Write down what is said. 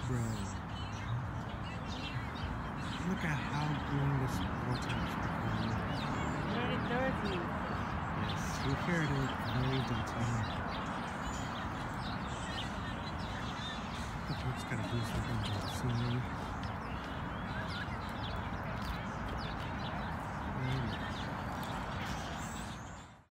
road. Look at how green this water is becoming. Very dirty. Yes, we hear it very dirty. The boat's gotta do something about the scenery.